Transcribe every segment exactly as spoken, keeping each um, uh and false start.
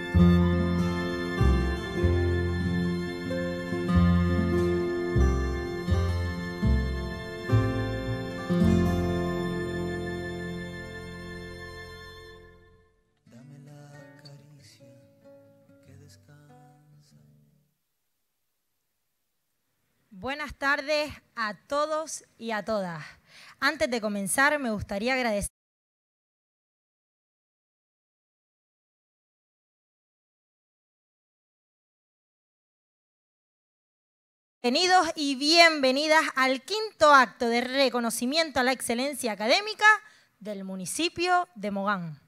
Buenas tardes a todos y a todas. Antes de comenzar, me gustaría agradecer Bienvenidos y bienvenidas al quinto acto de reconocimiento a la excelencia académica del municipio de Mogán.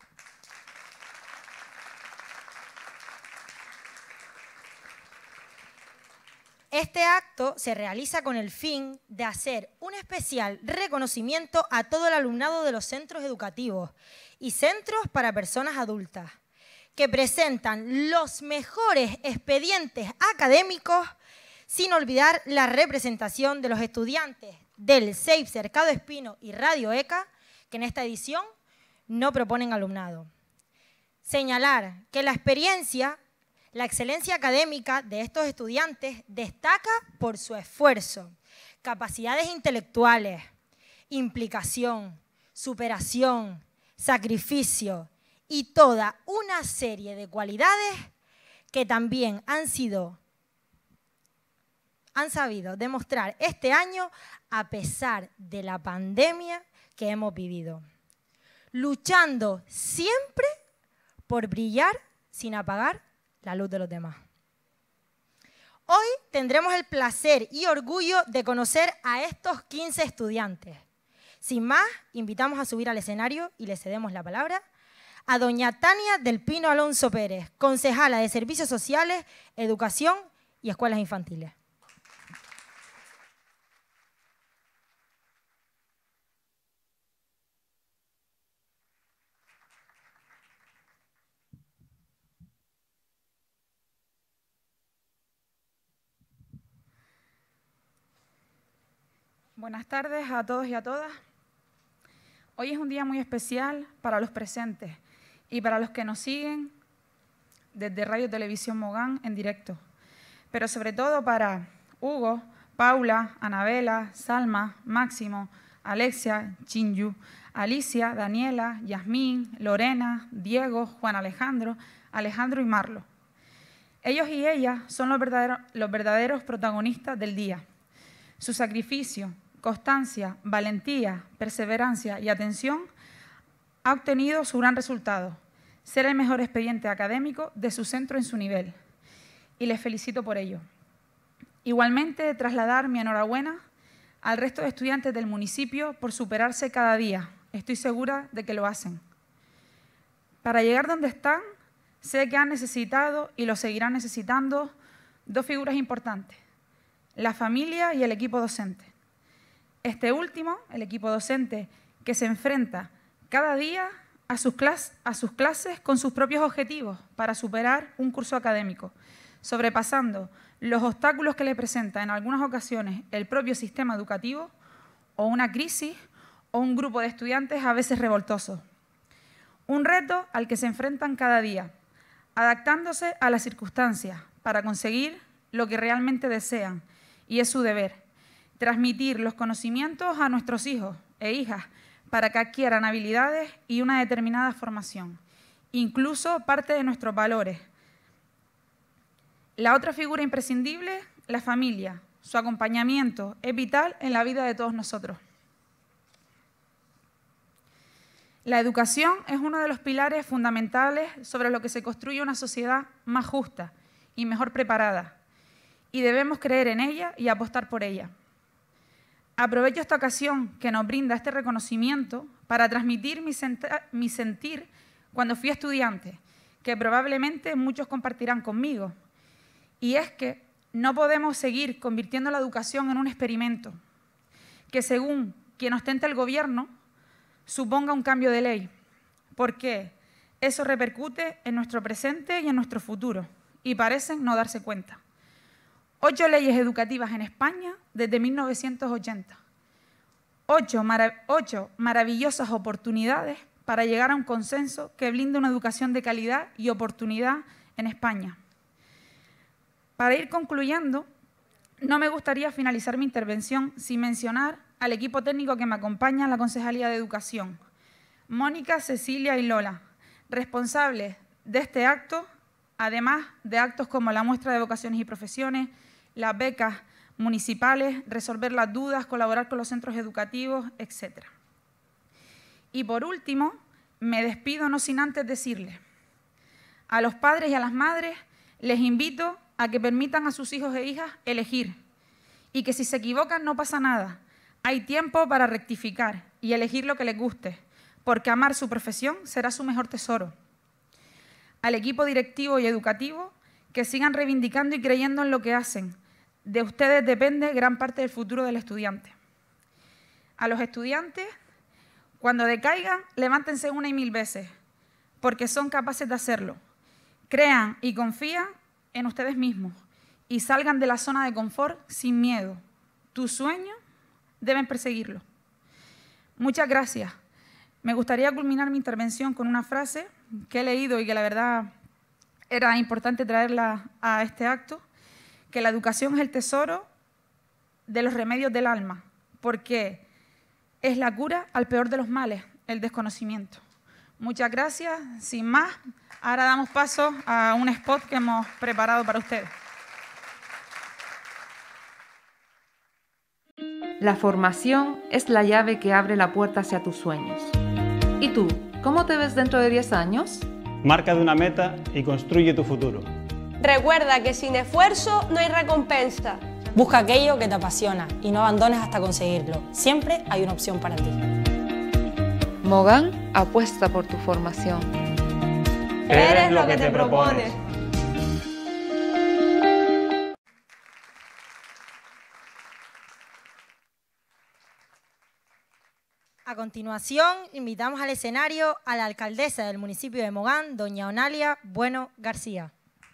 Este acto se realiza con el fin de hacer un especial reconocimiento a todo el alumnado de los centros educativos y centros para personas adultas, que presentan los mejores expedientes académicos, sin olvidar la representación de los estudiantes del C E I P Cercado Espino y Radio ECA, que en esta edición no proponen alumnado. Señalar que la experiencia, la excelencia académica de estos estudiantes destaca por su esfuerzo, capacidades intelectuales, implicación, superación, sacrificio y toda una serie de cualidades que también han sido, han sabido demostrar este año a pesar de la pandemia que hemos vivido, luchando siempre por brillar sin apagar la luz de los demás. Hoy tendremos el placer y orgullo de conocer a estos quince estudiantes. Sin más, invitamos a subir al escenario y le cedemos la palabra a doña Tania del Pino Alonso Pérez, concejala de Servicios Sociales, Educación y Escuelas Infantiles. Buenas tardes a todos y a todas. Hoy es un día muy especial para los presentes y para los que nos siguen desde Radio Televisión Mogán en directo, pero sobre todo para Hugo, Paula, Anabela, Salma, Máximo, Alexia, Chinyu, Alicia, Daniela, Yasmín, Lorena, Diego, Juan Alejandro, Alejandro y Marlo. Ellos y ellas son los verdaderos, los verdaderos protagonistas del día. Su sacrificio, constancia, valentía, perseverancia y atención ha obtenido su gran resultado, ser el mejor expediente académico de su centro en su nivel, y les felicito por ello. Igualmente, trasladar mi enhorabuena al resto de estudiantes del municipio por superarse cada día. Estoy segura de que lo hacen. Para llegar donde están, sé que han necesitado y lo seguirán necesitando dos figuras importantes: la familia y el equipo docente. Este último, el equipo docente, que se enfrenta cada día a sus, clas- a sus clases con sus propios objetivos para superar un curso académico, sobrepasando los obstáculos que le presenta en algunas ocasiones el propio sistema educativo o una crisis o un grupo de estudiantes a veces revoltosos. Un reto al que se enfrentan cada día, adaptándose a las circunstancias para conseguir lo que realmente desean, y es su deber: transmitir los conocimientos a nuestros hijos e hijas para que adquieran habilidades y una determinada formación, incluso parte de nuestros valores. La otra figura imprescindible, la familia. Su acompañamiento es vital en la vida de todos nosotros. La educación es uno de los pilares fundamentales sobre los que se construye una sociedad más justa y mejor preparada, y debemos creer en ella y apostar por ella. Aprovecho esta ocasión que nos brinda este reconocimiento para transmitir mi, mi sentir cuando fui estudiante, que probablemente muchos compartirán conmigo, y es que no podemos seguir convirtiendo la educación en un experimento que, según quien ostente el gobierno, suponga un cambio de ley, porque eso repercute en nuestro presente y en nuestro futuro, y parecen no darse cuenta. Ocho leyes educativas en España desde mil novecientos ochenta. Ocho, marav- ocho maravillosas oportunidades para llegar a un consenso que blinde una educación de calidad y oportunidad en España. Para ir concluyendo, no me gustaría finalizar mi intervención sin mencionar al equipo técnico que me acompaña en la Concejalía de Educación, Mónica, Cecilia y Lola, responsables de este acto, además de actos como la muestra de vocaciones y profesiones, las becas municipales, resolver las dudas, colaborar con los centros educativos, etcétera. Y por último, me despido no sin antes decirles a los padres y a las madres, les invito a que permitan a sus hijos e hijas elegir y que si se equivocan no pasa nada. Hay tiempo para rectificar y elegir lo que les guste, porque amar su profesión será su mejor tesoro. Al equipo directivo y educativo, que sigan reivindicando y creyendo en lo que hacen. De ustedes depende gran parte del futuro del estudiante. A los estudiantes, cuando decaigan, levántense una y mil veces, porque son capaces de hacerlo. Crean y confían en ustedes mismos y salgan de la zona de confort sin miedo. Tus sueños deben perseguirlo. Muchas gracias. Me gustaría culminar mi intervención con una frase que he leído y que la verdad era importante traerla a este acto, que la educación es el tesoro de los remedios del alma, porque es la cura al peor de los males, el desconocimiento. Muchas gracias. Sin más, ahora damos paso a un spot que hemos preparado para ustedes. La formación es la llave que abre la puerta hacia tus sueños. ¿Y tú, cómo te ves dentro de diez años? Márcate una meta y construye tu futuro. Recuerda que sin esfuerzo no hay recompensa. Busca aquello que te apasiona y no abandones hasta conseguirlo. Siempre hay una opción para ti. Mogán apuesta por tu formación. Eres lo que te propones. A continuación, invitamos al escenario a la alcaldesa del municipio de Mogán, doña Onalia Bueno García.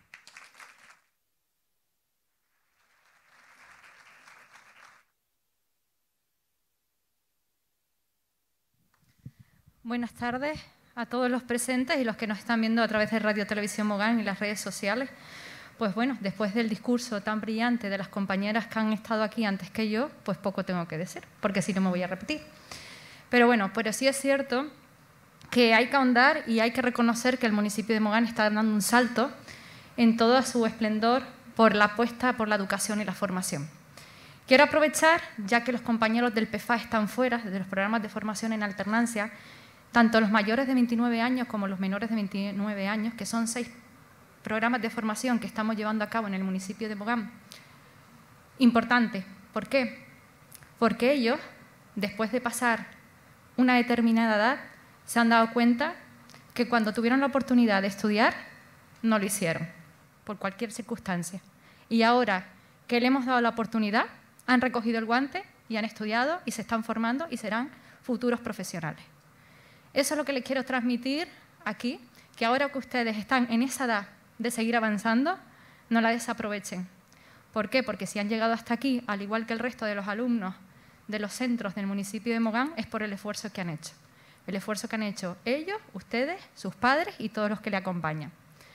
Buenas tardes a todos los presentes y los que nos están viendo a través de Radio Televisión Mogán y las redes sociales. Pues bueno, después del discurso tan brillante de las compañeras que han estado aquí antes que yo, pues poco tengo que decir, porque si no me voy a repetir. Pero bueno, pero sí es cierto que hay que ahondar y hay que reconocer que el municipio de Mogán está dando un salto en todo su esplendor por la apuesta por la educación y la formación. Quiero aprovechar, ya que los compañeros del P F A están fuera, de los programas de formación en alternancia, tanto los mayores de veintinueve años como los menores de veintinueve años, que son seis programas de formación que estamos llevando a cabo en el municipio de Mogán. Importante, ¿por qué? Porque ellos, después de pasar una determinada edad, se han dado cuenta que cuando tuvieron la oportunidad de estudiar, no lo hicieron, por cualquier circunstancia. Y ahora que le hemos dado la oportunidad, han recogido el guante y han estudiado y se están formando y serán futuros profesionales. Eso es lo que les quiero transmitir aquí, que ahora que ustedes están en esa edad de seguir avanzando, no la desaprovechen. ¿Por qué? Porque si han llegado hasta aquí, al igual que el resto de los alumnos de los centros del municipio de Mogán, es por el esfuerzo que han hecho. El esfuerzo que han hecho ellos, ustedes, sus padres y todos los que le acompañan.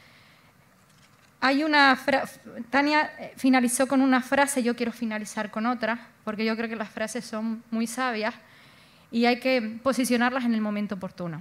Hay una Tania finalizó con una frase, yo quiero finalizar con otra, porque yo creo que las frases son muy sabias y hay que posicionarlas en el momento oportuno.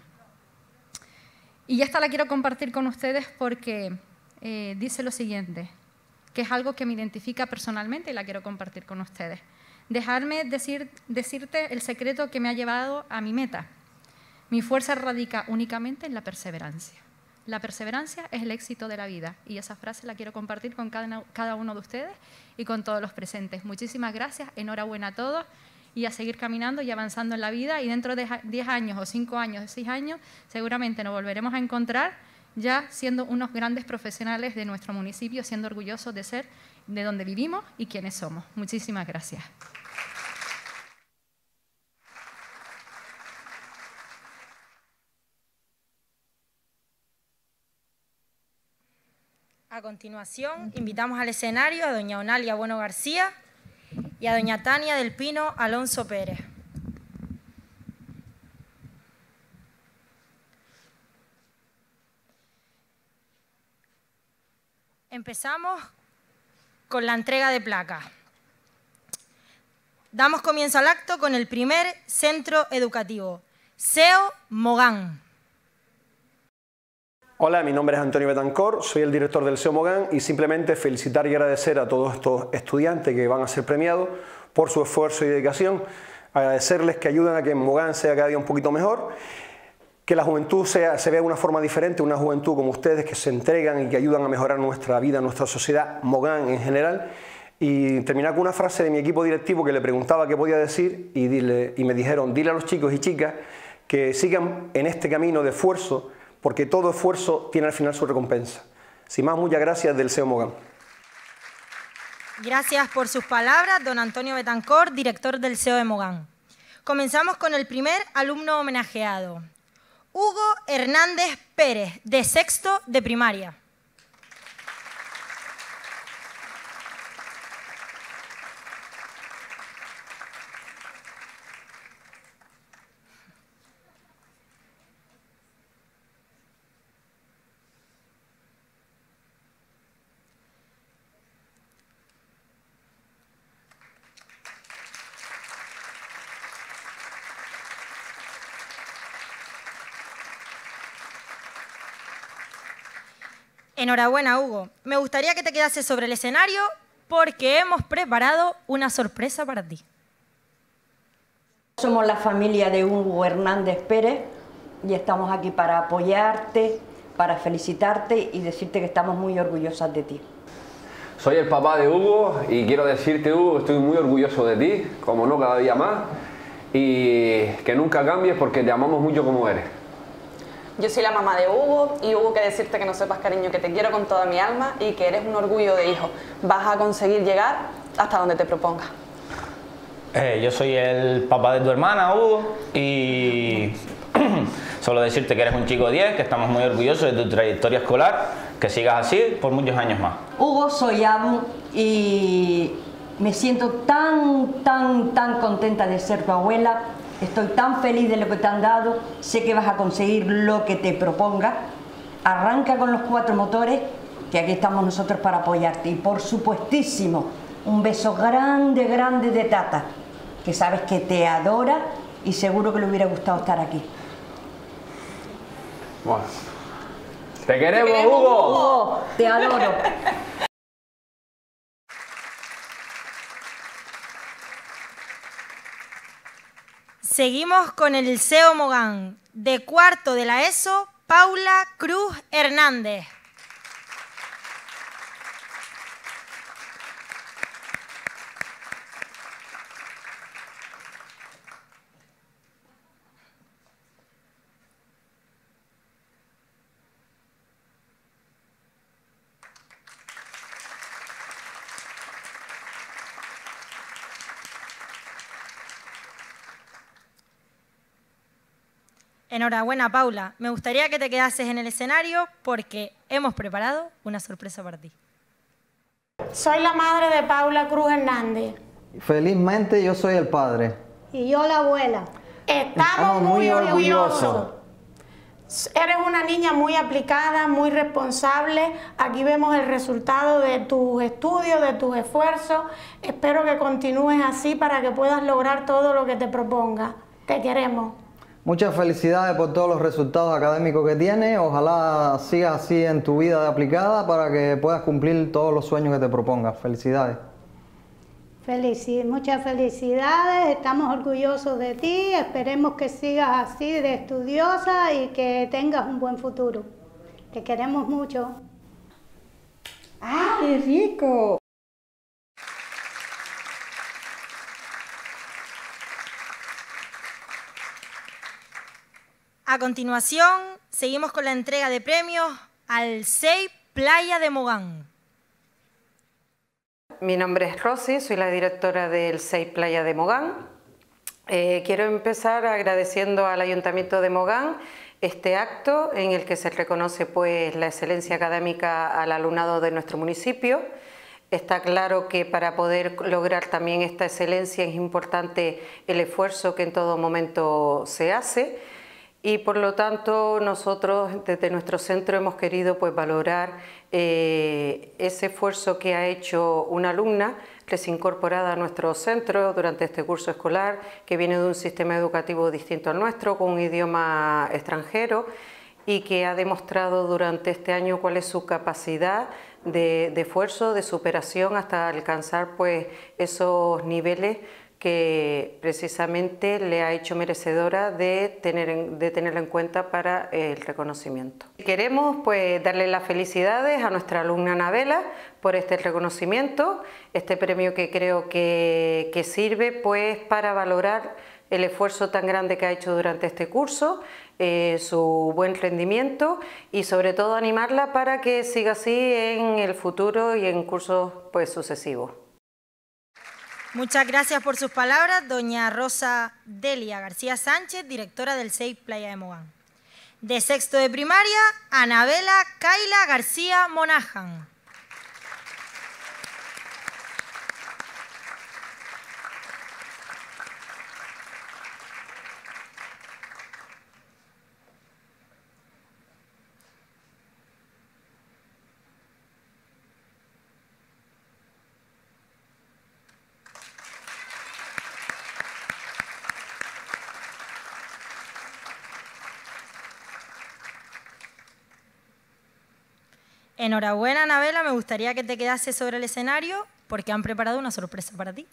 Y esta la quiero compartir con ustedes porque eh, dice lo siguiente, que es algo que me identifica personalmente y la quiero compartir con ustedes. Dejarme decir, decirte el secreto que me ha llevado a mi meta. Mi fuerza radica únicamente en la perseverancia. La perseverancia es el éxito de la vida y esa frase la quiero compartir con cada, cada uno de ustedes y con todos los presentes. Muchísimas gracias, enhorabuena a todos y a seguir caminando y avanzando en la vida y dentro de diez años o cinco años o seis años seguramente nos volveremos a encontrar ya siendo unos grandes profesionales de nuestro municipio, siendo orgullosos de ser de donde vivimos y quiénes somos. Muchísimas gracias. A continuación, invitamos al escenario a doña Onalia Bueno García y a doña Tania del Pino Alonso Pérez. Empezamos con la entrega de placas. Damos comienzo al acto con el primer centro educativo, S E O Mogán. Hola, mi nombre es Antonio Betancor, soy el director del S E O Mogán y simplemente felicitar y agradecer a todos estos estudiantes que van a ser premiados por su esfuerzo y dedicación, agradecerles que ayudan a que Mogán sea cada día un poquito mejor, que la juventud sea, se vea de una forma diferente, una juventud como ustedes que se entregan y que ayudan a mejorar nuestra vida, nuestra sociedad, Mogán en general. Y terminar con una frase de mi equipo directivo que le preguntaba qué podía decir y, dile, y me dijeron, dile a los chicos y chicas que sigan en este camino de esfuerzo, porque todo esfuerzo tiene al final su recompensa. Sin más, muchas gracias del S E O Mogán. Gracias por sus palabras, don Antonio Betancor, director del S E O de Mogán. Comenzamos con el primer alumno homenajeado, Hugo Hernández Pérez, de sexto de primaria. Enhorabuena, Hugo. Me gustaría que te quedases sobre el escenario porque hemos preparado una sorpresa para ti. Somos la familia de Hugo Hernández Pérez y estamos aquí para apoyarte, para felicitarte y decirte que estamos muy orgullosas de ti. Soy el papá de Hugo y quiero decirte, Hugo, estoy muy orgulloso de ti, como no cada día más, y que nunca cambies porque te amamos mucho como eres. Yo soy la mamá de Hugo y Hugo, que decirte que no sepas, cariño, que te quiero con toda mi alma y que eres un orgullo de hijo. Vas a conseguir llegar hasta donde te propongas. Eh, yo soy el papá de tu hermana, Hugo, y solo decirte que eres un chico diez, que estamos muy orgullosos de tu trayectoria escolar, que sigas así por muchos años más. Hugo, soy Abu y me siento tan, tan, tan contenta de ser tu abuela. Estoy tan feliz de lo que te han dado, sé que vas a conseguir lo que te propongas. Arranca con los cuatro motores, que aquí estamos nosotros para apoyarte. Y por supuestísimo, un beso grande, grande de Tata, que sabes que te adora y seguro que le hubiera gustado estar aquí. Bueno. ¡Te queremos, ¿Te queremos Hugo! Hugo! ¡Te adoro! Seguimos con el S E O Mogán, de cuarto de la ESO, Paula Cruz Hernández. Enhorabuena, Paula. Me gustaría que te quedases en el escenario porque hemos preparado una sorpresa para ti. Soy la madre de Paula Cruz Hernández. Felizmente yo soy el padre. Y yo la abuela. Estamos, Estamos muy, muy orgullosos. orgullosos. Eres una niña muy aplicada, muy responsable. Aquí vemos el resultado de tus estudios, de tus esfuerzos. Espero que continúes así para que puedas lograr todo lo que te propongas. Te queremos. Muchas felicidades por todos los resultados académicos que tienes. Ojalá sigas así en tu vida de aplicada para que puedas cumplir todos los sueños que te propongas. Felicidades. Felici- muchas felicidades, estamos orgullosos de ti. Esperemos que sigas así de estudiosa y que tengas un buen futuro. Te queremos mucho. ¡Ah, qué rico! A continuación, seguimos con la entrega de premios al S E I Playa de Mogán. Mi nombre es Rosy, soy la directora del S E I Playa de Mogán. Eh, quiero empezar agradeciendo al Ayuntamiento de Mogán este acto en el que se reconoce pues, la excelencia académica al alumnado de nuestro municipio. Está claro que para poder lograr también esta excelencia es importante el esfuerzo que en todo momento se hace. y por lo tanto nosotros desde nuestro centro hemos querido pues valorar eh, ese esfuerzo que ha hecho una alumna recién incorporada a nuestro centro durante este curso escolar, que viene de un sistema educativo distinto al nuestro, con un idioma extranjero, y que ha demostrado durante este año cuál es su capacidad de, de esfuerzo, de superación, hasta alcanzar pues esos niveles que precisamente le ha hecho merecedora de, tener, de tenerla en cuenta para el reconocimiento. Queremos pues darle las felicidades a nuestra alumna Anabela por este reconocimiento, este premio que creo que, que sirve pues para valorar el esfuerzo tan grande que ha hecho durante este curso, eh, su buen rendimiento y sobre todo animarla para que siga así en el futuro y en cursos pues sucesivos. Muchas gracias por sus palabras, doña Rosa Delia García Sánchez, directora del S E I Playa de Mogán. De sexto de primaria, Anabela Kaila García Monahan. Enhorabuena, Anabela, me gustaría que te quedases sobre el escenario porque han preparado una sorpresa para ti.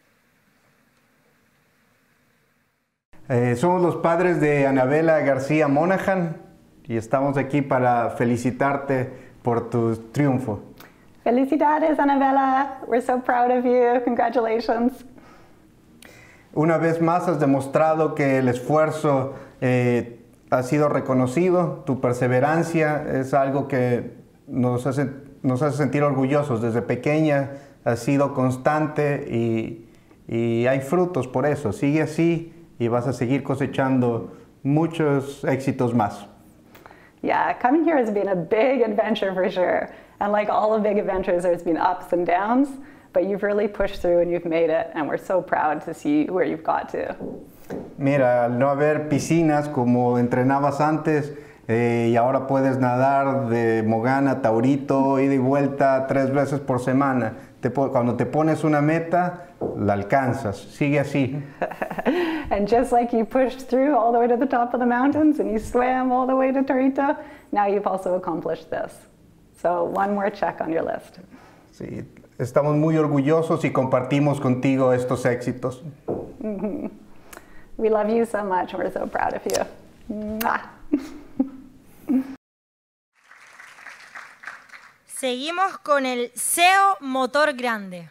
Eh, somos los padres de Anabela García Monahan y estamos aquí para felicitarte por tu triunfo. Felicidades, Anabela. We're so proud of you. Congratulations. Una vez más has demostrado que el esfuerzo eh, ha sido reconocido, tu perseverancia es algo que Nos hace, nos hace sentir orgullosos. Desde pequeña has sido constante y, y hay frutos por eso. Sigue así y vas a seguir cosechando muchos éxitos más. Yeah, coming here has been a big adventure for sure. And like all the big adventures, there's been ups and downs, but you've really pushed through and you've made it, and we're so proud to see where you've got to. Mira, al no haber piscinas como entrenabas antes, Eh, y ahora puedes nadar de Mogán a Taurito, ida y vuelta tres veces por semana. Te, cuando te pones una meta, la alcanzas. Sigue así. And just like you pushed through all the way to the top of the mountains and you swam all the way to Taurito, now you've also accomplished this. So one more check on your list. Sí, estamos muy orgullosos y compartimos contigo estos éxitos. Mm-hmm. We love you so much. We're so proud of you. Mwah. Seguimos con el S E O Motor Grande.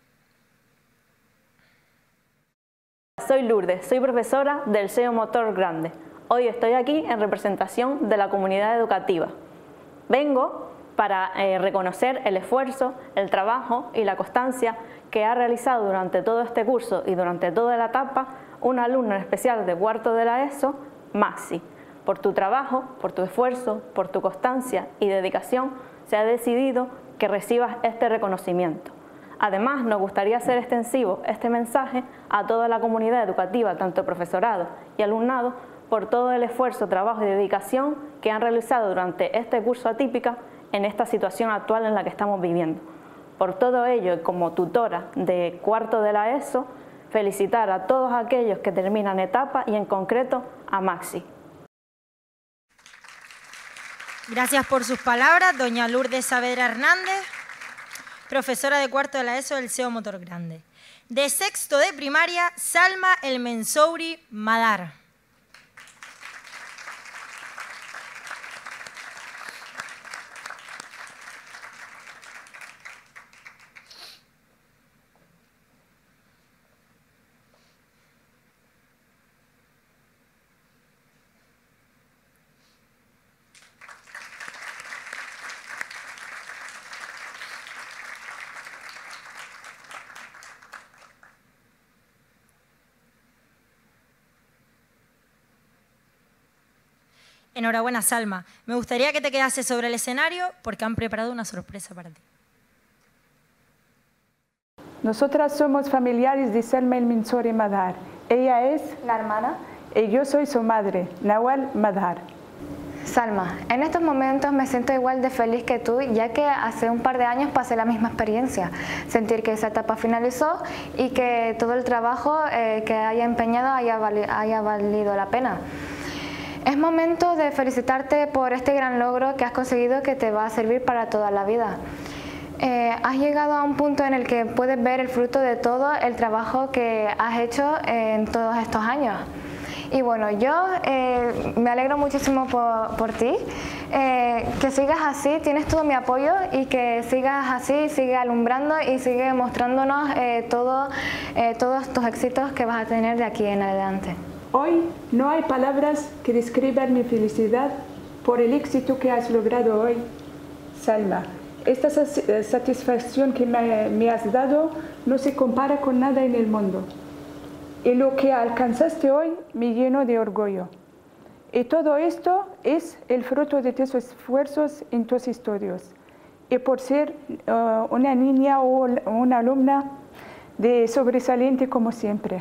Soy Lourdes, soy profesora del S E O Motor Grande. Hoy estoy aquí en representación de la comunidad educativa. Vengo para eh, reconocer el esfuerzo, el trabajo y la constancia que ha realizado durante todo este curso y durante toda la etapa un alumno en especial de cuarto de la ESO, Maxi. Por tu trabajo, por tu esfuerzo, por tu constancia y dedicación, se ha decidido que recibas este reconocimiento. Además, nos gustaría hacer extensivo este mensaje a toda la comunidad educativa, tanto profesorado y alumnado, por todo el esfuerzo, trabajo y dedicación que han realizado durante este curso atípica en esta situación actual en la que estamos viviendo. Por todo ello, como tutora de cuarto de la ESO, felicitar a todos aquellos que terminan etapa y en concreto a Maxi. Gracias por sus palabras, doña Lourdes Saavedra Hernández, profesora de cuarto de la ESO del S E O Motor Grande. De sexto de primaria, Salma El Mensouri Madar. Enhorabuena, Salma. Me gustaría que te quedases sobre el escenario porque han preparado una sorpresa para ti. Nosotras somos familiares de Salma El Mensouri Madar. Ella es la hermana y yo soy su madre, Nawal Madhar. Salma, en estos momentos me siento igual de feliz que tú, ya que hace un par de años pasé la misma experiencia. Sentir que esa etapa finalizó y que todo el trabajo eh, que haya empeñado haya, vali haya valido la pena. Es momento de felicitarte por este gran logro que has conseguido, que te va a servir para toda la vida. Eh, has llegado a un punto en el que puedes ver el fruto de todo el trabajo que has hecho en todos estos años. Y bueno, yo eh, me alegro muchísimo por, por ti, eh, que sigas así, tienes todo mi apoyo, y que sigas así, sigue alumbrando y sigue mostrándonos eh, todo, eh, todos tus éxitos que vas a tener de aquí en adelante. Hoy no hay palabras que describan mi felicidad por el éxito que has logrado hoy, Salma. Esta satisfacción que me, me has dado no se compara con nada en el mundo. Y lo que alcanzaste hoy me lleno de orgullo. Y todo esto es el fruto de tus esfuerzos en tus estudios. Y por ser uh, una niña o una alumna de sobresaliente como siempre.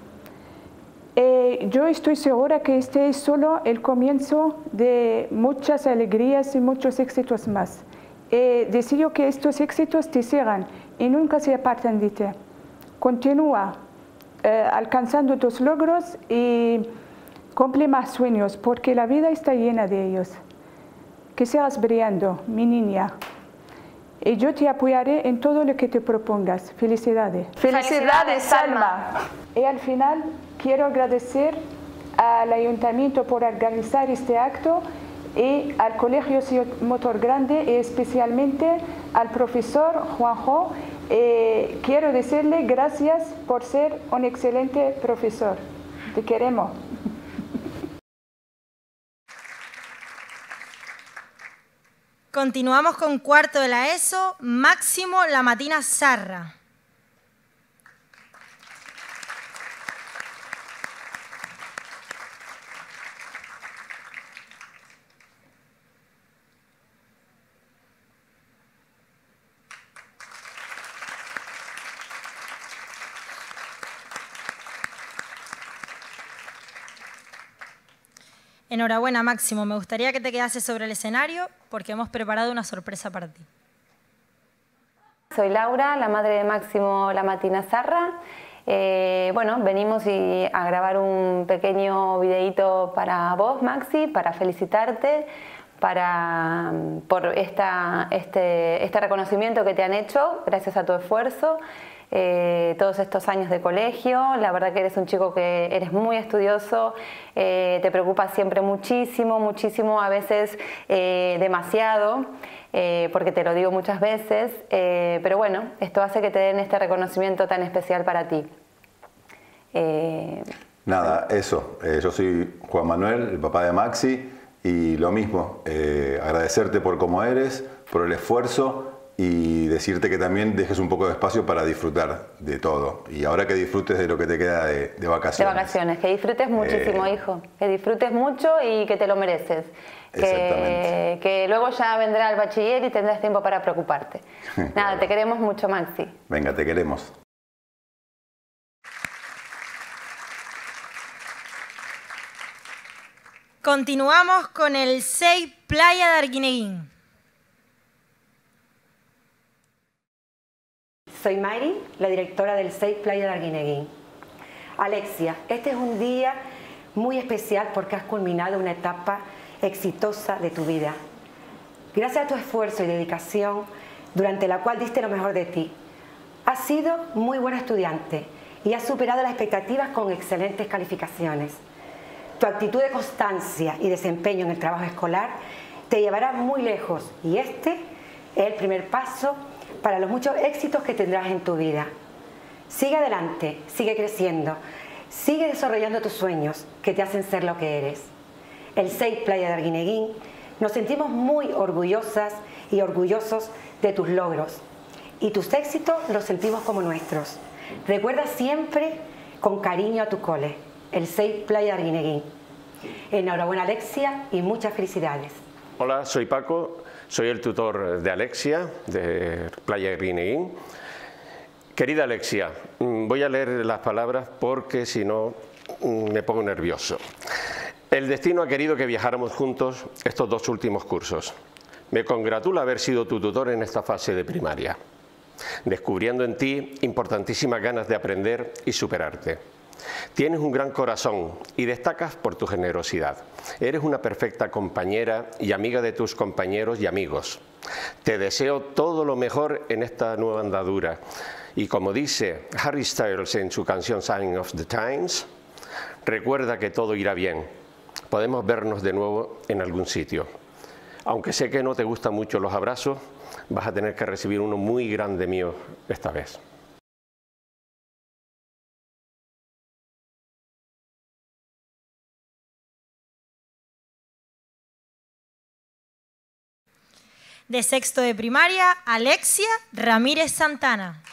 Eh, yo estoy segura que este es solo el comienzo de muchas alegrías y muchos éxitos más. Eh, deseo que estos éxitos te sigan y nunca se aparten de ti. Continúa eh, alcanzando tus logros y cumple más sueños, porque la vida está llena de ellos. Que sigas brillando, mi niña. Y yo te apoyaré en todo lo que te propongas. Felicidades. ¡Felicidades, Salma! Y al final quiero agradecer al Ayuntamiento por organizar este acto y al Colegio Motor Grande, y especialmente al profesor Juanjo. Eh, quiero decirle gracias por ser un excelente profesor. Te queremos. Continuamos con cuarto de la ESO, Máximo Lamatina Sarra. Enhorabuena, Máximo. Me gustaría que te quedases sobre el escenario porque hemos preparado una sorpresa para ti. Soy Laura, la madre de Máximo Lamatina Sarra. Eh, bueno, venimos y a grabar un pequeño videíto para vos, Maxi, para felicitarte para, por esta, este, este reconocimiento que te han hecho gracias a tu esfuerzo. Eh, todos estos años de colegio, la verdad que eres un chico que eres muy estudioso, eh, te preocupas siempre muchísimo, muchísimo, a veces eh, demasiado, eh, porque te lo digo muchas veces, eh, pero bueno, esto hace que te den este reconocimiento tan especial para ti. Eh, Nada, eso, eh, yo soy Juan Manuel, el papá de Maxi, y lo mismo, eh, agradecerte por cómo eres, por el esfuerzo, y decirte que también dejes un poco de espacio para disfrutar de todo. Y ahora que disfrutes de lo que te queda de, de vacaciones. De vacaciones, que disfrutes muchísimo, eh, hijo. Que disfrutes mucho y que te lo mereces. Que, que luego ya vendrá el bachiller y tendrás tiempo para preocuparte. Nada, claro. Te queremos mucho, Maxi. Venga, te queremos. Continuamos con el S E I Playa de Arguineguín. Soy Mayri, la directora del S E I Playa de Arguineguín. Alexia, este es un día muy especial porque has culminado una etapa exitosa de tu vida. Gracias a tu esfuerzo y dedicación, durante la cual diste lo mejor de ti, has sido muy buena estudiante y has superado las expectativas con excelentes calificaciones. Tu actitud de constancia y desempeño en el trabajo escolar te llevará muy lejos, y este es el primer paso para los muchos éxitos que tendrás en tu vida. Sigue adelante, sigue creciendo, sigue desarrollando tus sueños que te hacen ser lo que eres. El S E I Playa de Arguineguín nos sentimos muy orgullosas y orgullosos de tus logros, y tus éxitos los sentimos como nuestros. Recuerda siempre con cariño a tu cole, el S E I Playa de Arguineguín. Enhorabuena, Alexia, y muchas felicidades. Hola, soy Paco. Soy el tutor de Alexia, de Playa de Arguineguín. Querida Alexia, voy a leer las palabras porque si no me pongo nervioso. El destino ha querido que viajáramos juntos estos dos últimos cursos. Me congratula haber sido tu tutor en esta fase de primaria, descubriendo en ti importantísimas ganas de aprender y superarte. Tienes un gran corazón y destacas por tu generosidad. Eres una perfecta compañera y amiga de tus compañeros y amigos. Te deseo todo lo mejor en esta nueva andadura. Y como dice Harry Styles en su canción Sign of the Times, recuerda que todo irá bien. Podemos vernos de nuevo en algún sitio. Aunque sé que no te gustan mucho los abrazos, vas a tener que recibir uno muy grande mío esta vez. De sexto de primaria, Alexia Ramírez Santana.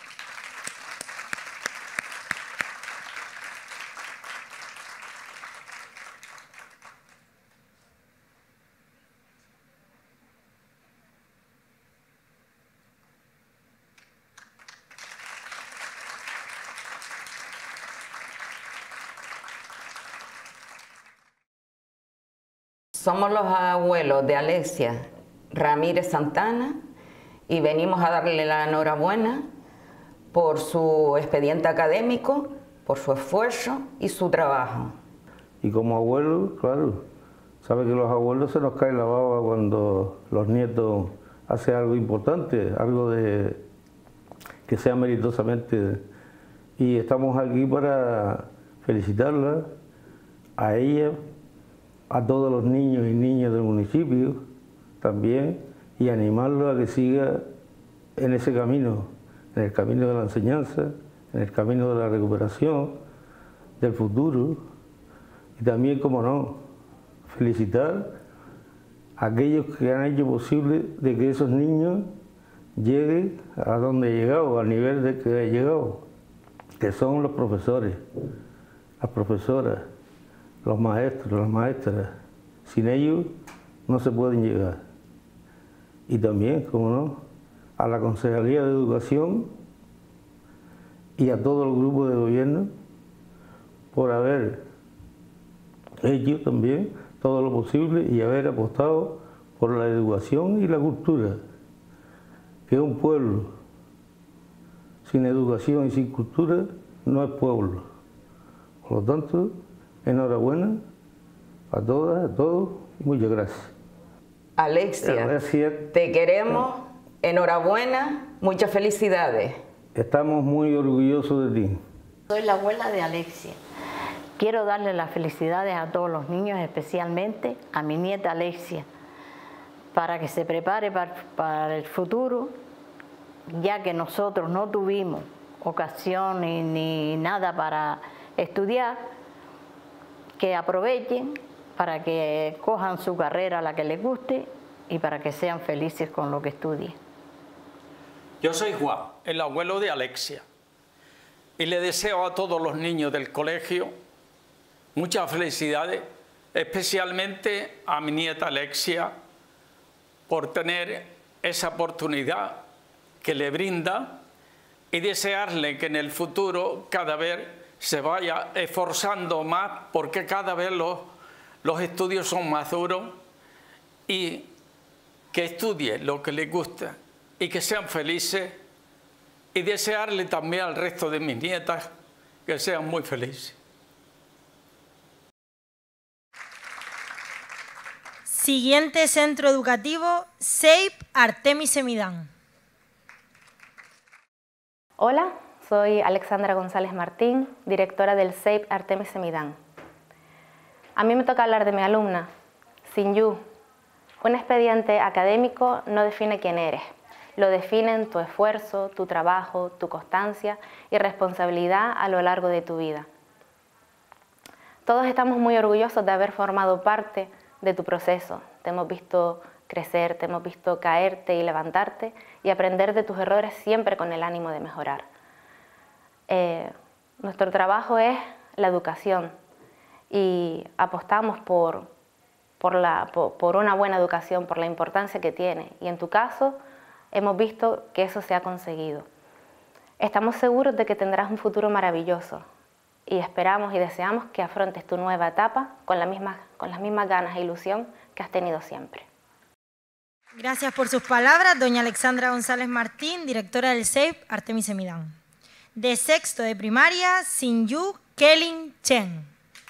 Somos los abuelos de Alexia Ramírez Santana y venimos a darle la enhorabuena por su expediente académico, por su esfuerzo y su trabajo. Y como abuelo, claro, sabe que los abuelos se nos cae la baba cuando los nietos hacen algo importante, algo de que sea meritosamente. Y estamos aquí para felicitarla, a ella, a todos los niños y niñas del municipio también, y animarlo a que siga en ese camino, en el camino de la enseñanza, en el camino de la recuperación, del futuro, y también, como no, felicitar a aquellos que han hecho posible de que esos niños lleguen a donde han llegado, al nivel de que han llegado, que son los profesores, las profesoras, los maestros, las maestras. Sin ellos no se pueden llegar. Y también, como no, a la Concejalía de Educación y a todo el grupo de gobierno por haber hecho también todo lo posible y haber apostado por la educación y la cultura, que un pueblo sin educación y sin cultura no es pueblo. Por lo tanto, enhorabuena a todas, a todos y muchas gracias. Alexia, gracias. Te queremos, enhorabuena, muchas felicidades. Estamos muy orgullosos de ti. Soy la abuela de Alexia. Quiero darle las felicidades a todos los niños, especialmente a mi nieta Alexia, para que se prepare para, para el futuro, ya que nosotros no tuvimos ocasión ni, ni nada para estudiar, que aprovechen para que cojan su carrera, la que les guste, y para que sean felices con lo que estudien. Yo soy Juan, el abuelo de Alexia, y le deseo a todos los niños del colegio muchas felicidades, especialmente a mi nieta Alexia, por tener esa oportunidad que le brinda, y desearle que en el futuro cada vez se vaya esforzando más, porque cada vez los, los estudios son más duros, y que estudie lo que le gusta y que sean felices, y desearle también al resto de mis nietas que sean muy felices. Siguiente centro educativo, S E I P Artemis Semidán. Hola, soy Alexandra González Martín, directora del S E I P Artemis Semidán. A mí me toca hablar de mi alumna, Sinyu. Un expediente académico no define quién eres, lo definen tu esfuerzo, tu trabajo, tu constancia y responsabilidad a lo largo de tu vida. Todos estamos muy orgullosos de haber formado parte de tu proceso. Te hemos visto crecer, te hemos visto caerte y levantarte y aprender de tus errores siempre con el ánimo de mejorar. Eh, nuestro trabajo es la educación y apostamos por, por, la, por, por una buena educación, por la importancia que tiene, y en tu caso hemos visto que eso se ha conseguido. Estamos seguros de que tendrás un futuro maravilloso y esperamos y deseamos que afrontes tu nueva etapa con, la misma, con las mismas ganas e ilusión que has tenido siempre. Gracias por sus palabras, doña Alexandra González Martín, directora del S E I P Artemis Semidán. De sexto de primaria, Sinyu Kelin Chen.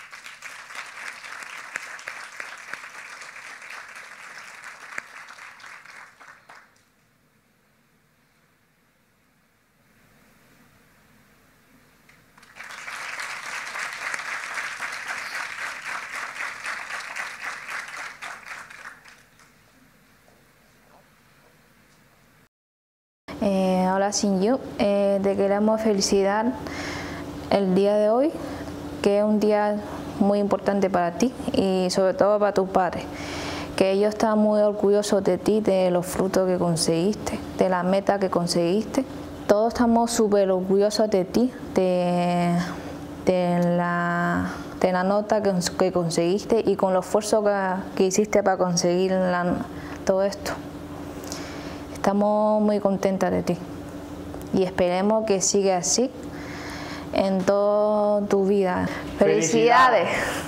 Eh, hola Sinyu, eh, te queremos felicitar el día de hoy, que es un día muy importante para ti y sobre todo para tus padres, que ellos están muy orgullosos de ti, de los frutos que conseguiste, de la meta que conseguiste. Todos estamos súper orgullosos de ti, de, de, la, de la nota que, que conseguiste y con los esfuerzos que, que hiciste para conseguir la, todo esto. Estamos muy contentas de ti y esperemos que siga así en toda tu vida. ¡Felicidades!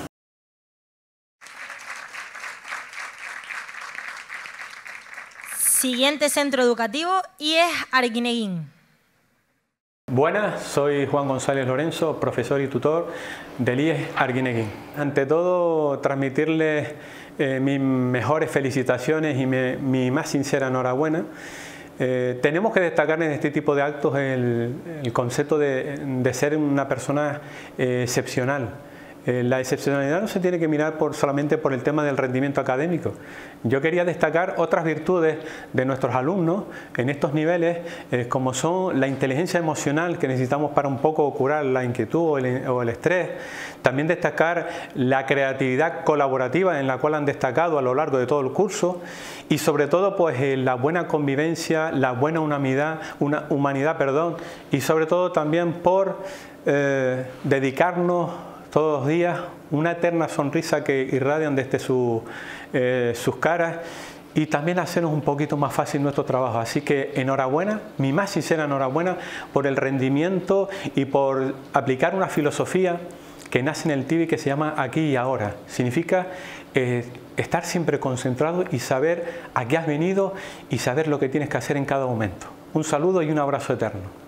Siguiente centro educativo, I E S Arguineguín. Buenas, soy Juan González Lorenzo, profesor y tutor del I E S Arguineguín. Ante todo, transmitirles eh, mis mejores felicitaciones y me, mi más sincera enhorabuena. Eh, tenemos que destacar en este tipo de actos el, el concepto de, de ser una persona eh, excepcional. Eh, la excepcionalidad no se tiene que mirar por, solamente por el tema del rendimiento académico. Yo quería destacar otras virtudes de nuestros alumnos en estos niveles, eh, como son la inteligencia emocional que necesitamos para un poco curar la inquietud o el, o el estrés. También destacar la creatividad colaborativa en la cual han destacado a lo largo de todo el curso y sobre todo pues eh, la buena convivencia, la buena humanidad, una humanidad, perdón, y sobre todo también por eh, dedicarnos todos los días una eterna sonrisa que irradian desde su, eh, sus caras y también hacernos un poquito más fácil nuestro trabajo. Así que enhorabuena, mi más sincera enhorabuena por el rendimiento y por aplicar una filosofía que nace en el T I B I que se llama aquí y ahora. Significa eh, estar siempre concentrado y saber a qué has venido y saber lo que tienes que hacer en cada momento. Un saludo y un abrazo eterno.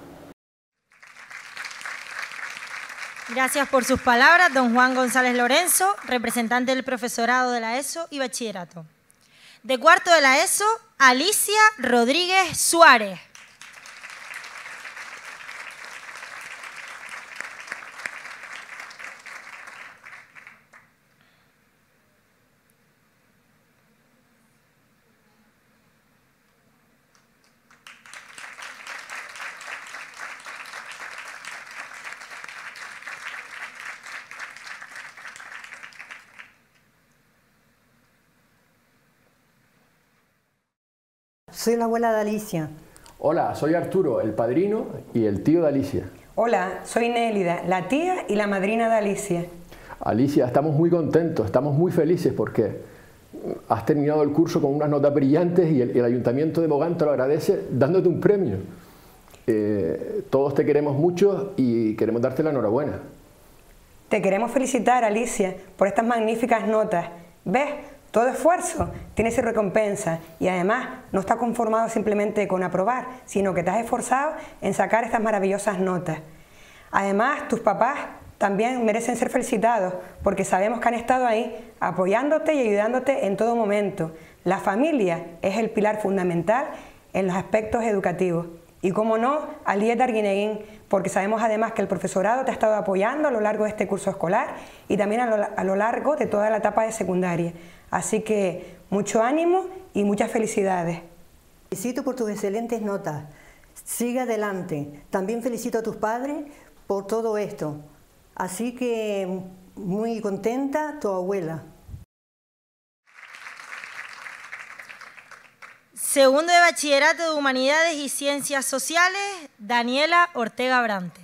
Gracias por sus palabras, don Juan González Lorenzo, representante del profesorado de la ESO y bachillerato. De cuarto de la ESO, Alicia Rodríguez Suárez. Soy la abuela de Alicia. Hola, soy Arturo, el padrino y el tío de Alicia. Hola, soy Nélida, la tía y la madrina de Alicia. Alicia, estamos muy contentos, estamos muy felices porque has terminado el curso con unas notas brillantes y el, el Ayuntamiento de Mogán te lo agradece dándote un premio. Eh, todos te queremos mucho y queremos darte la enhorabuena. Te queremos felicitar, Alicia, por estas magníficas notas. ¿Ves? Todo esfuerzo tiene su recompensa y además no está conformado simplemente con aprobar, sino que te has esforzado en sacar estas maravillosas notas. Además, tus papás también merecen ser felicitados porque sabemos que han estado ahí apoyándote y ayudándote en todo momento. La familia es el pilar fundamental en los aspectos educativos. Y cómo no, al I E S de Arguineguín, porque sabemos además que el profesorado te ha estado apoyando a lo largo de este curso escolar y también a lo, a lo largo de toda la etapa de secundaria. Así que mucho ánimo y muchas felicidades. Felicito por tus excelentes notas. Sigue adelante. También felicito a tus padres por todo esto. Así que muy contenta tu abuela. Segundo de Bachillerato de Humanidades y Ciencias Sociales, Daniela Ortega Brante.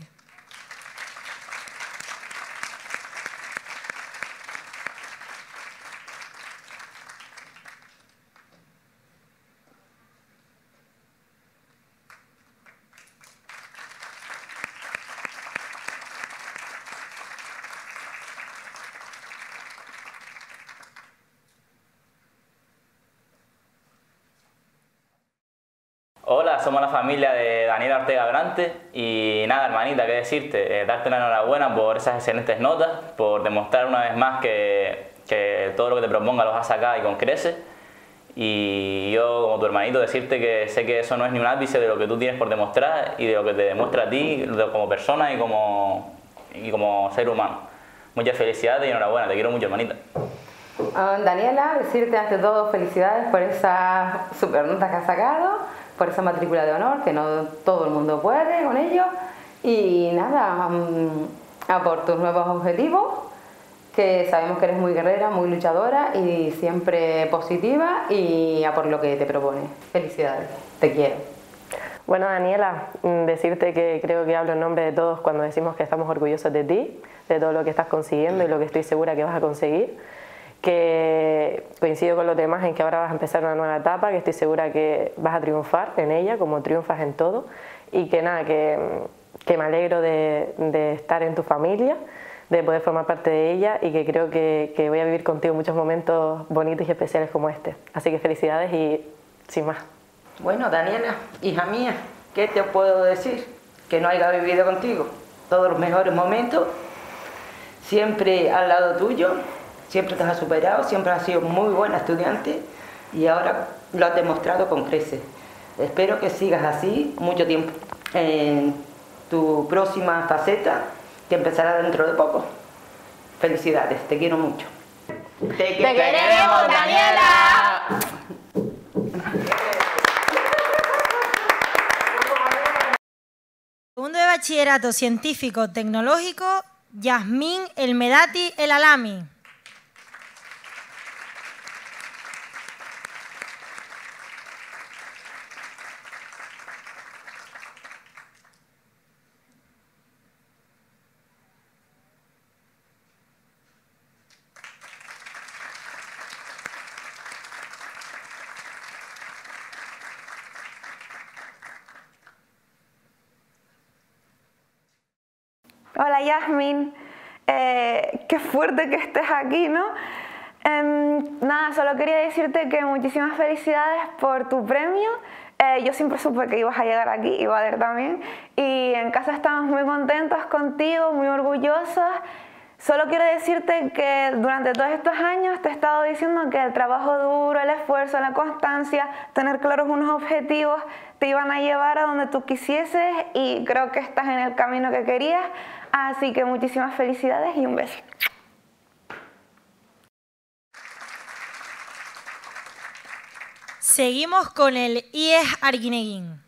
Hola, somos la familia de Daniela Ortega Grante y nada, hermanita, qué decirte, eh, darte la enhorabuena por esas excelentes notas, por demostrar una vez más que, que todo lo que te proponga lo vas a sacar y con creces. Y yo, como tu hermanito, decirte que sé que eso no es ni un ápice de lo que tú tienes por demostrar y de lo que te demuestra a ti como persona y como, y como ser humano. Muchas felicidades y enhorabuena, te quiero mucho, hermanita. Uh, Daniela, decirte ante todo felicidades por esa super nota que has sacado, por esa matrícula de honor, que no todo el mundo puede con ello. Y nada, um, a por tus nuevos objetivos, que sabemos que eres muy guerrera, muy luchadora y siempre positiva, y a por lo que te propones. Felicidades, te quiero. Bueno, Daniela, decirte que creo que hablo en nombre de todos cuando decimos que estamos orgullosos de ti, de todo lo que estás consiguiendo y lo que estoy segura que vas a conseguir. Que coincido con los demás en que ahora vas a empezar una nueva etapa, que estoy segura que vas a triunfar en ella, como triunfas en todo, y que nada, que, que me alegro de, de estar en tu familia, de poder formar parte de ella, y que creo que, que voy a vivir contigo muchos momentos bonitos y especiales como este. Así que felicidades y sin más. Bueno, Daniela, hija mía, ¿qué te puedo decir? Que no haya vivido contigo todos los mejores momentos, siempre al lado tuyo, siempre te has superado, siempre has sido muy buena estudiante y ahora lo has demostrado con creces. Espero que sigas así mucho tiempo en tu próxima faceta, que empezará dentro de poco. Felicidades, te quiero mucho. ¡Te, ¡Te queremos, Daniela! Segundo de Bachillerato Científico Tecnológico, Yasmín El Medati El Alami. Hola Yasmin, eh, qué fuerte que estés aquí, ¿no? Eh, nada, solo quería decirte que muchísimas felicidades por tu premio. Eh, yo siempre supe que ibas a llegar aquí, y Bader también, y en casa estamos muy contentos contigo, muy orgullosos. Solo quiero decirte que durante todos estos años te he estado diciendo que el trabajo duro, el esfuerzo, la constancia, tener claros unos objetivos te iban a llevar a donde tú quisieses, y creo que estás en el camino que querías. Así que muchísimas felicidades y un beso. Seguimos con el I E S Arguineguín.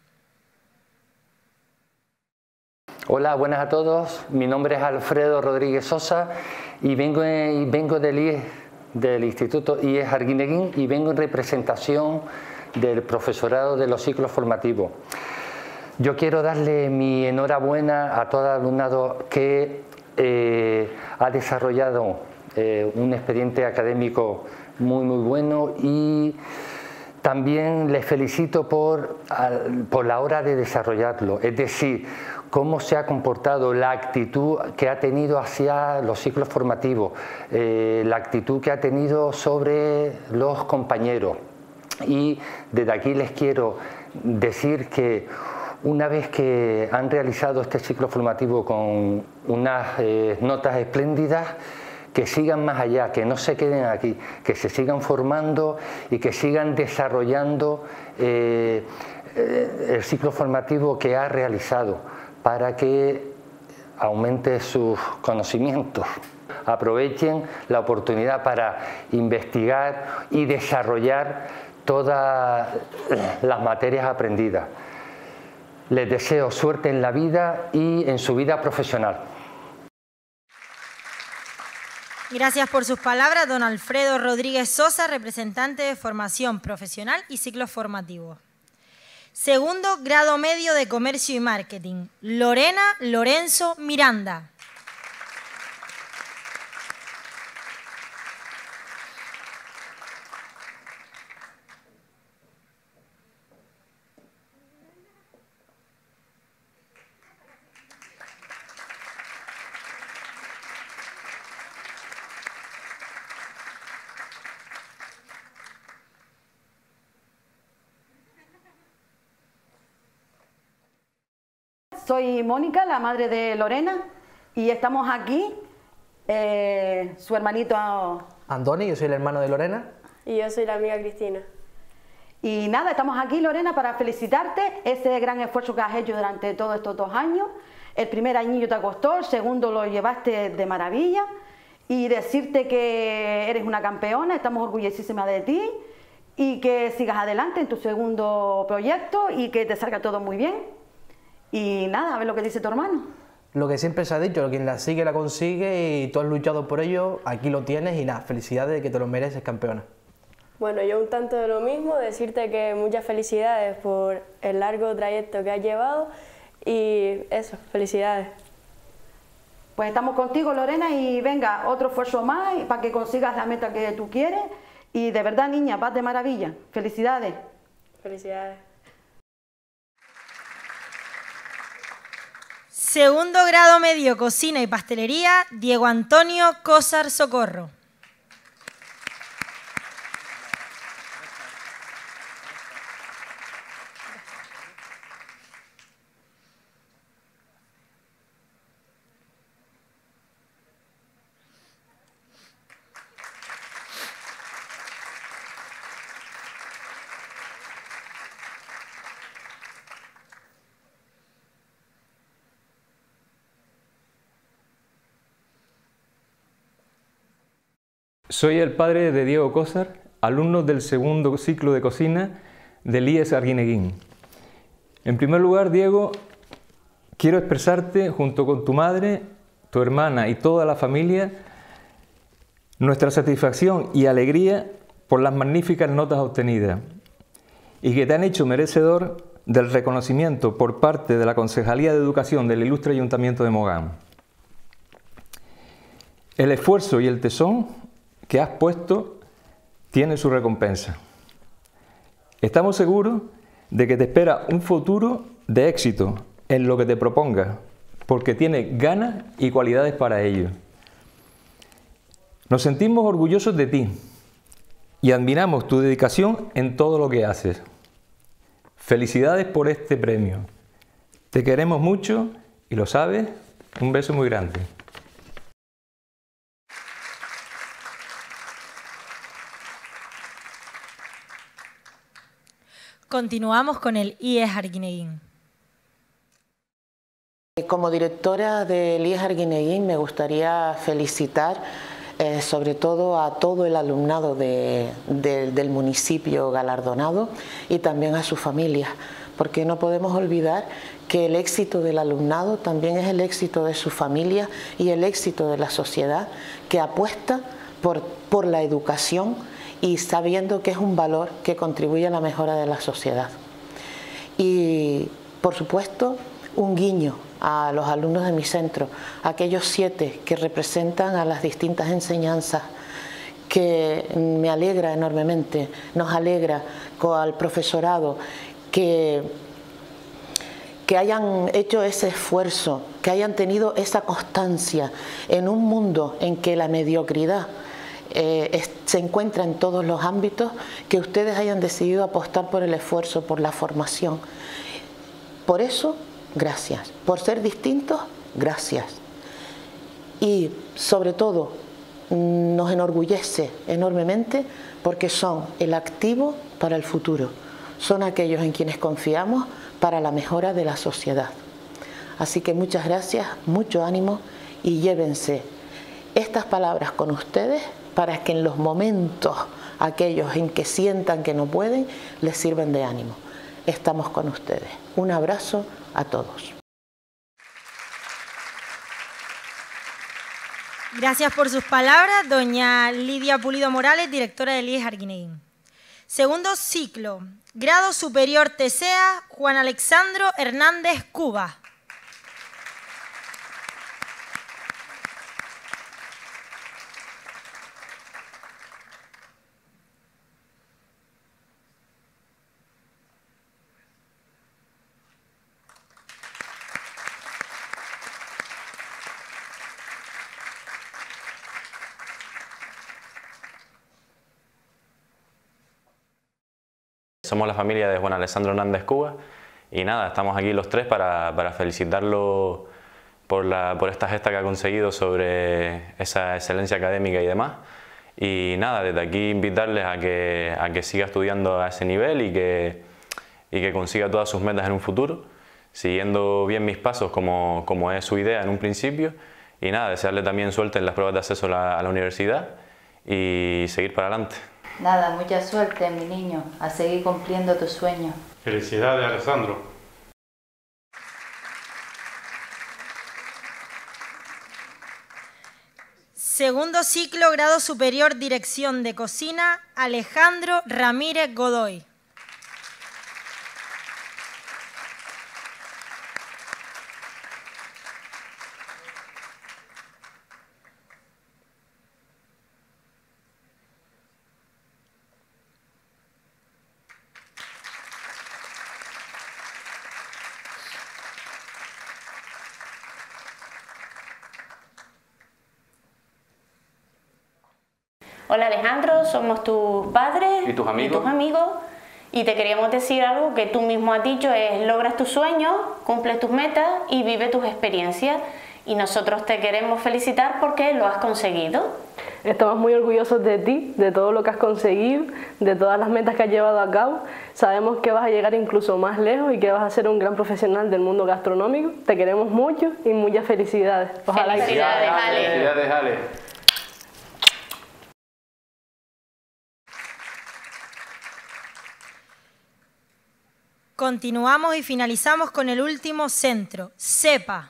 Hola, buenas a todos. Mi nombre es Alfredo Rodríguez Sosa y vengo, y vengo del I E S, del Instituto I E S Arguineguín, y vengo en representación del profesorado de los ciclos formativos. Yo quiero darle mi enhorabuena a todo el alumnado que eh, ha desarrollado eh, un expediente académico muy muy bueno, y también les felicito por, al, por la hora de desarrollarlo, es decir, cómo se ha comportado, la actitud que ha tenido hacia los ciclos formativos, eh, la actitud que ha tenido sobre los compañeros. Y desde aquí les quiero decir que una vez que han realizado este ciclo formativo con unas eh, notas espléndidas, que sigan más allá, que no se queden aquí, que se sigan formando y que sigan desarrollando eh, el ciclo formativo que ha realizado, para que aumente sus conocimientos. Aprovechen la oportunidad para investigar y desarrollar todas las materias aprendidas. Les deseo suerte en la vida y en su vida profesional. Gracias por sus palabras, don Alfredo Rodríguez Sosa, representante de Formación Profesional y Ciclos Formativos. Segundo grado medio de Comercio y Marketing, Lorena Lorenzo Miranda. soy Mónica, la madre de Lorena, y estamos aquí, eh, su hermanito Andoni, yo soy el hermano de Lorena. Y yo soy la amiga Cristina. Y nada, estamos aquí, Lorena, para felicitarte ese gran esfuerzo que has hecho durante todos estos dos años. El primer añillo te costó, el segundo lo llevaste de maravilla, y decirte que eres una campeona, estamos orgullosísimas de ti, y que sigas adelante en tu segundo proyecto y que te salga todo muy bien. Y nada, a ver lo que dice tu hermano. Lo que siempre se ha dicho, quien la sigue la consigue, y tú has luchado por ello, aquí lo tienes, y nada, felicidades de que te lo mereces, campeona. Bueno, yo un tanto de lo mismo, decirte que muchas felicidades por el largo trayecto que has llevado, y eso, felicidades. Pues estamos contigo, Lorena, y venga, otro esfuerzo más para que consigas la meta que tú quieres. Y de verdad, niña, vas de maravilla. Felicidades. Felicidades. Segundo grado medio, cocina y pastelería, Diego Antonio Cosar Socorro. Soy el padre de Diego Cosar, alumno del segundo ciclo de cocina del I E S Arguineguín. En primer lugar, Diego, quiero expresarte junto con tu madre, tu hermana y toda la familia nuestra satisfacción y alegría por las magníficas notas obtenidas y que te han hecho merecedor del reconocimiento por parte de la Concejalía de Educación del Ilustre Ayuntamiento de Mogán. El esfuerzo y el tesón que has puesto tiene su recompensa. Estamos seguros de que te espera un futuro de éxito en lo que te propongas, porque tienes ganas y cualidades para ello. Nos sentimos orgullosos de ti y admiramos tu dedicación en todo lo que haces. Felicidades por este premio. Te queremos mucho y lo sabes. Un beso muy grande. Continuamos con el I E S Arguineguín. Como directora del I E S Arguineguín me gustaría felicitar eh, sobre todo a todo el alumnado de, de, del municipio galardonado y también a sus familias, porque no podemos olvidar que el éxito del alumnado también es el éxito de su familia y el éxito de la sociedad que apuesta por, por la educación y sabiendo que es un valor que contribuye a la mejora de la sociedad. Y, por supuesto, un guiño a los alumnos de mi centro, aquellos siete que representan a las distintas enseñanzas, que me alegra enormemente, nos alegra al profesorado que, que hayan hecho ese esfuerzo, que hayan tenido esa constancia en un mundo en que la mediocridad Eh, es, se encuentra en todos los ámbitos, que ustedes hayan decidido apostar por el esfuerzo, por la formación. Por eso, gracias. Por ser distintos, gracias. Y sobre todo, nos enorgullece enormemente porque son el activo para el futuro. Son aquellos en quienes confiamos para la mejora de la sociedad. Así que muchas gracias, mucho ánimo y llévense estas palabras con ustedes para que en los momentos aquellos en que sientan que no pueden, les sirvan de ánimo. Estamos con ustedes. Un abrazo a todos. Gracias por sus palabras, doña Lidia Pulido Morales, directora del I E S Arguineguín. Segundo ciclo, grado superior TESEA, Juan Alexandro Hernández Cuba. Somos la familia de Juan Alessandro Hernández Cuba y nada, estamos aquí los tres para, para felicitarlo por, la, por esta gesta que ha conseguido sobre esa excelencia académica y demás. Y nada, desde aquí invitarles a que, a que siga estudiando a ese nivel y que, y que consiga todas sus metas en un futuro, siguiendo bien mis pasos como, como es su idea en un principio. Y nada, desearle también suerte en las pruebas de acceso a la, a la universidad y seguir para adelante. Nada, mucha suerte, mi niño, a seguir cumpliendo tus sueños. Felicidades, Alessandro. Segundo ciclo, grado superior, dirección de cocina, Alejandro Ramírez Godoy. Hola Alejandro, somos tus padres ¿Y tus amigos? y tus amigos y te queríamos decir algo que tú mismo has dicho, es logras tus sueños, cumples tus metas y vive tus experiencias, y nosotros te queremos felicitar porque lo has conseguido. Estamos muy orgullosos de ti, de todo lo que has conseguido, de todas las metas que has llevado a cabo. Sabemos que vas a llegar incluso más lejos y que vas a ser un gran profesional del mundo gastronómico. Te queremos mucho y muchas felicidades. Ojalá Felicidades, Ale. Felicidades, Ale. Continuamos y finalizamos con el último centro, CEPA.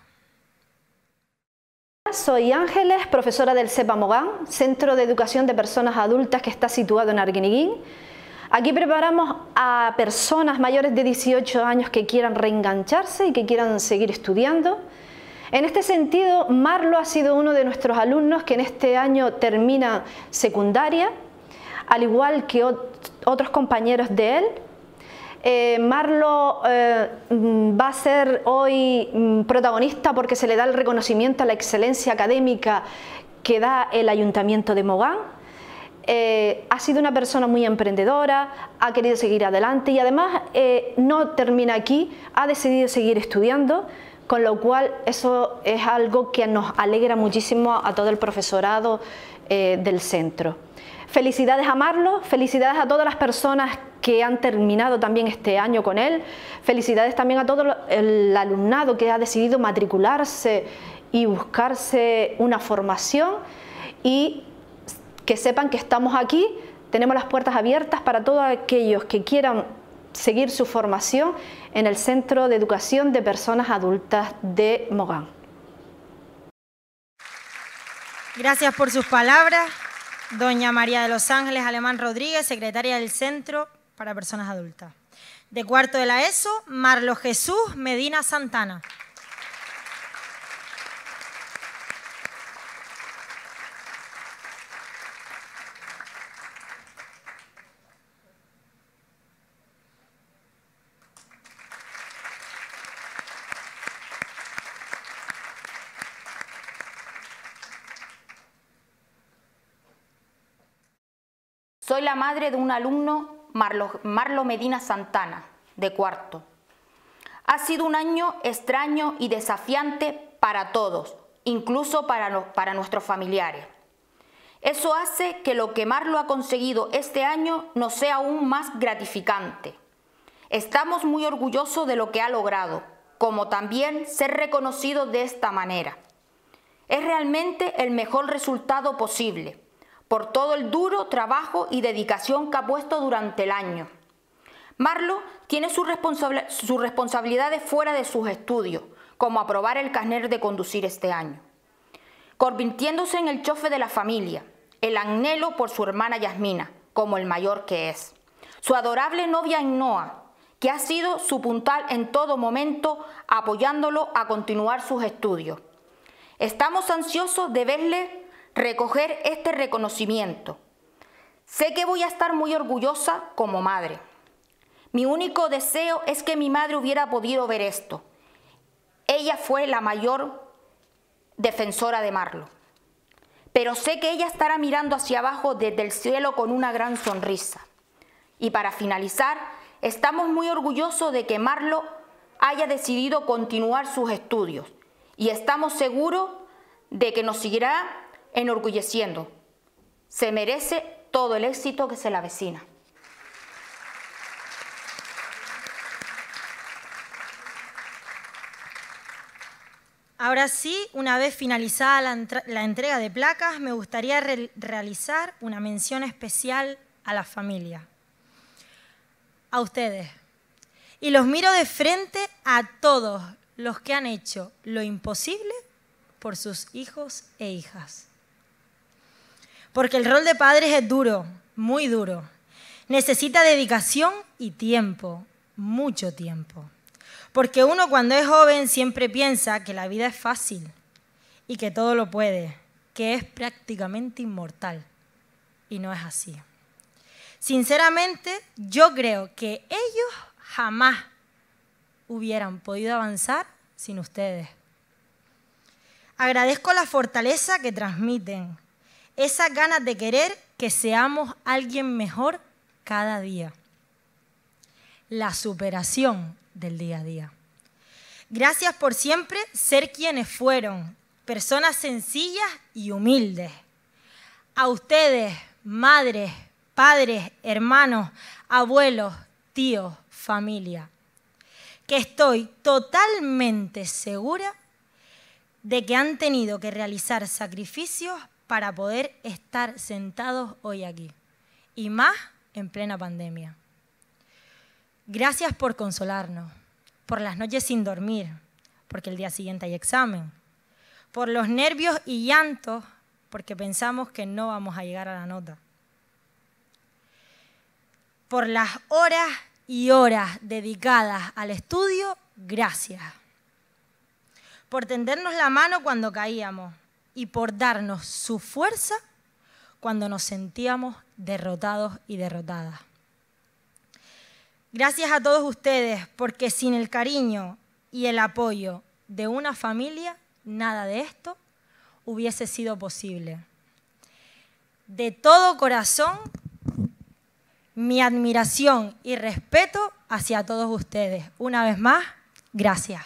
Soy Ángeles, profesora del CEPA Mogán, Centro de Educación de Personas Adultas que está situado en Arguineguín. Aquí preparamos a personas mayores de dieciocho años que quieran reengancharse y que quieran seguir estudiando. En este sentido, Marlo ha sido uno de nuestros alumnos que en este año termina secundaria, al igual que ot- otros compañeros de él. Eh, Marlo eh, va a ser hoy mm, protagonista porque se le da el reconocimiento a la excelencia académica que da el Ayuntamiento de Mogán. Eh, ha sido una persona muy emprendedora, ha querido seguir adelante y además eh, no termina aquí, ha decidido seguir estudiando, con lo cual eso es algo que nos alegra muchísimo a todo el profesorado eh, del centro. Felicidades a Marlo, felicidades a todas las personas que han terminado también este año con él, felicidades también a todo el alumnado que ha decidido matricularse y buscarse una formación, y que sepan que estamos aquí, tenemos las puertas abiertas para todos aquellos que quieran seguir su formación en el Centro de Educación de Personas Adultas de Mogán. Gracias por sus palabras. Doña María de los Ángeles Alemán Rodríguez, secretaria del Centro para Personas Adultas. De cuarto de la ESO, Marlo Jesús Medina Santana. Soy la madre de un alumno, Marlo, Marlo Medina Santana, de cuarto. Ha sido un año extraño y desafiante para todos, incluso para, los, para nuestros familiares. Eso hace que lo que Marlo ha conseguido este año nos sea aún más gratificante. Estamos muy orgullosos de lo que ha logrado, como también ser reconocido de esta manera. Es realmente el mejor resultado posible, por todo el duro trabajo y dedicación que ha puesto durante el año. Marlo tiene sus responsabili- sus responsabilidades fuera de sus estudios, como aprobar el carnet de conducir este año, convirtiéndose en el chofer de la familia, el anhelo por su hermana Yasmina, como el mayor que es, su adorable novia Ainhoa, que ha sido su puntal en todo momento, apoyándolo a continuar sus estudios. Estamos ansiosos de verle recoger este reconocimiento. Sé que voy a estar muy orgullosa como madre. Mi único deseo es que mi madre hubiera podido ver esto. Ella fue la mayor defensora de Marlo. Pero sé que ella estará mirando hacia abajo desde el cielo con una gran sonrisa. Y para finalizar, estamos muy orgullosos de que Marlo haya decidido continuar sus estudios y estamos seguros de que nos seguirá enorgulleciendo. Se merece todo el éxito que se le avecina. Ahora sí, una vez finalizada la, la entrega de placas, me gustaría re realizar una mención especial a la familia, a ustedes. Y los miro de frente a todos los que han hecho lo imposible por sus hijos e hijas. Porque el rol de padres es duro, muy duro. Necesita dedicación y tiempo, mucho tiempo. Porque uno cuando es joven siempre piensa que la vida es fácil y que todo lo puede, que es prácticamente inmortal. Y no es así. Sinceramente, yo creo que ellos jamás hubieran podido avanzar sin ustedes. Agradezco la fortaleza que transmiten, esas ganas de querer que seamos alguien mejor cada día. La superación del día a día. Gracias por siempre ser quienes fueron, personas sencillas y humildes. A ustedes, madres, padres, hermanos, abuelos, tíos, familia, que estoy totalmente segura de que han tenido que realizar sacrificios para poder estar sentados hoy aquí, y más en plena pandemia. Gracias por consolarnos, por las noches sin dormir, porque el día siguiente hay examen, por los nervios y llantos, porque pensamos que no vamos a llegar a la nota, por las horas y horas dedicadas al estudio, gracias, por tendernos la mano cuando caíamos y por darnos su fuerza cuando nos sentíamos derrotados y derrotadas. Gracias a todos ustedes, porque sin el cariño y el apoyo de una familia, nada de esto hubiese sido posible. De todo corazón, mi admiración y respeto hacia todos ustedes. Una vez más, gracias.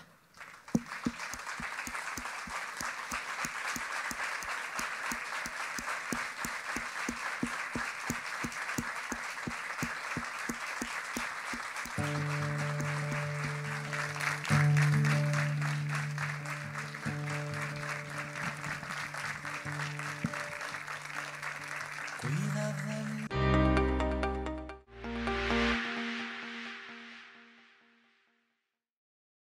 Cuida de mí.